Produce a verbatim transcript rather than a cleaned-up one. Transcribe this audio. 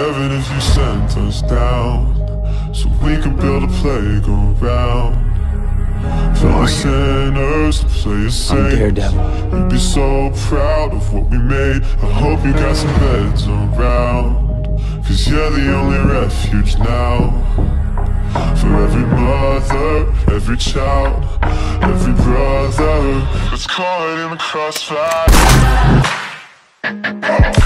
heaven if you sent us down, so we could build a playground. Fellow sinners to play a saint. I'm Daredevil. We'd be so proud of what we made. I hope you got some beds around, cause you're the only refuge now. For every mother, every child, every brother that's caught in the crossfire.